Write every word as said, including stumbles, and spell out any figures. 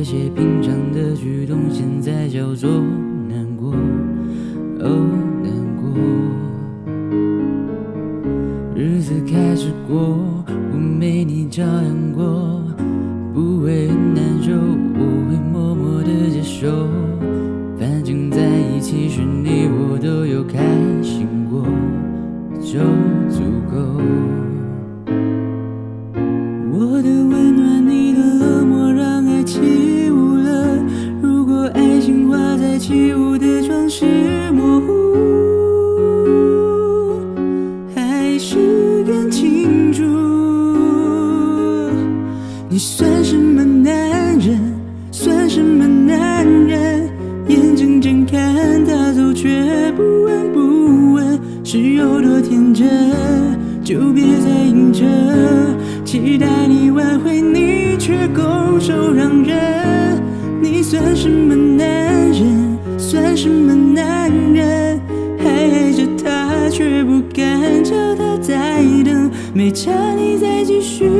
些平常的举动，现在叫做难过，哦，难过。日子开始过，我没你照样过，不会很难受，我会默默的接受。反正在一起时，你我都有开心过，就足够。我的温暖，你的冷漠，让爱起舞了。如果爱情画在起舞的窗是模糊，还是更清楚。你算什么男人？算什么男人？眼睁睁看他走，却不闻不问，是有多天真？就别再硬着，期待你挽回，你却拱手让人。你算什么男人？算什么男人？还爱着他，却不敢叫他再等，没差你再继续